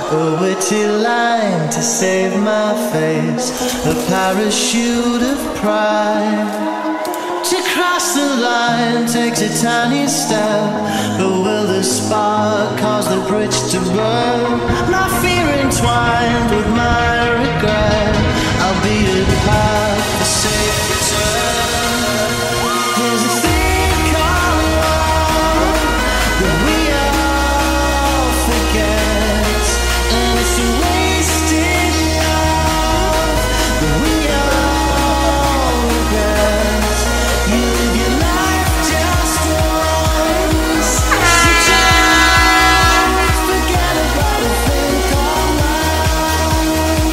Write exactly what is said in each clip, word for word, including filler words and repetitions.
A witty line to save my face, a parachute of pride. To cross the line takes a tiny step, but will the spark cause the bridge to burn? My fear entwined with my regret, I'll be a path for safe return. There's a thing called love that we all forget, and it's a wasted love that we all regret. You live your life just once, so don't forget about a thing called love.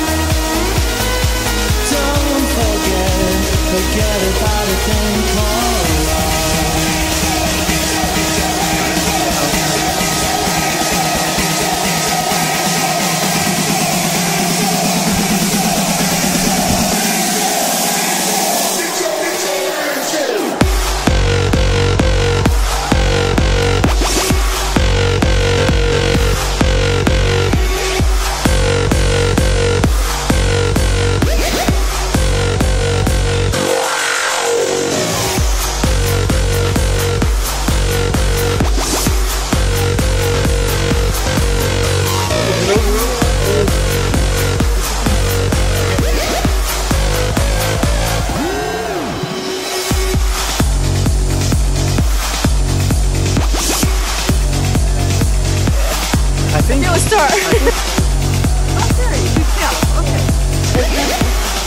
Don't forget, forget about a thing called love. I think It was start. Okay, you tell. Okay.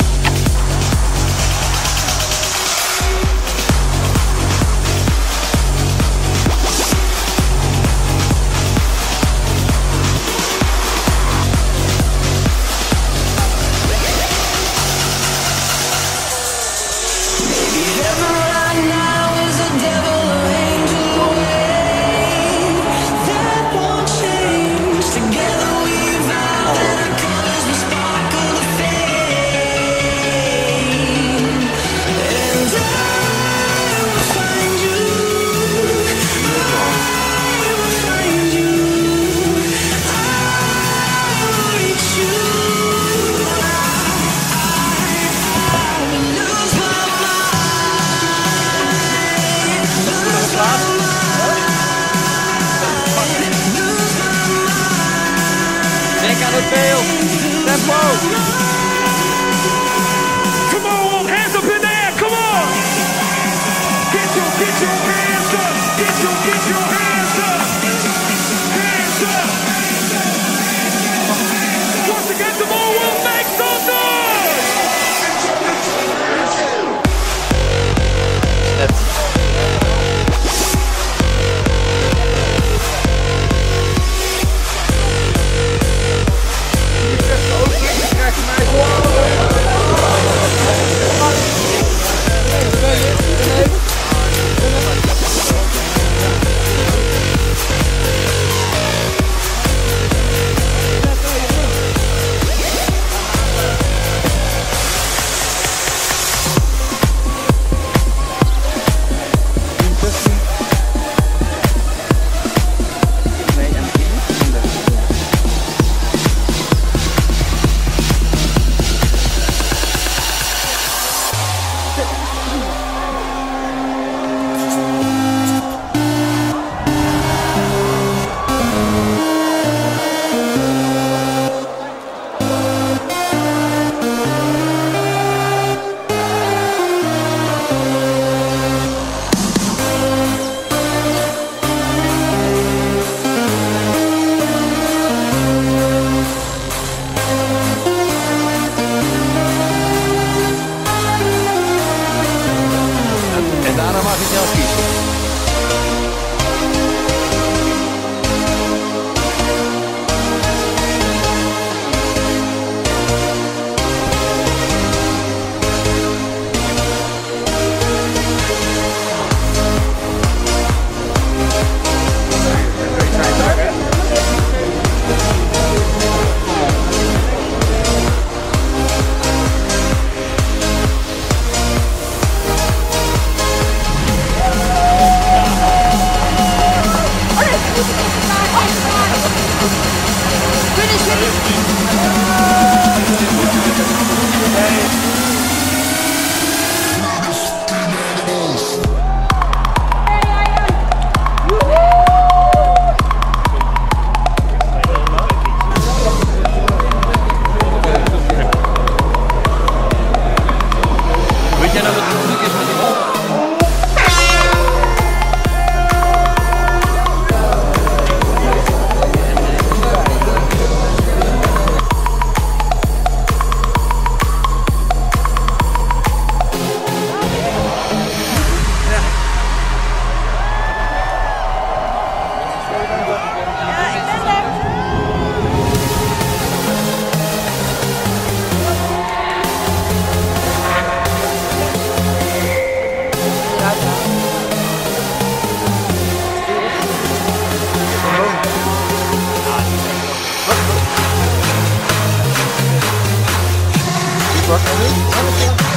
Denk aan het veel. Tempo. Come on, hands up in the air, come on! Get your, get your hands up! Get your, get your hands up! Hands up! Once again, the more will make some noise! Net. Je krijgt mij gewoon. Weet jij nou wat het moeilijk is met die bal? Wat?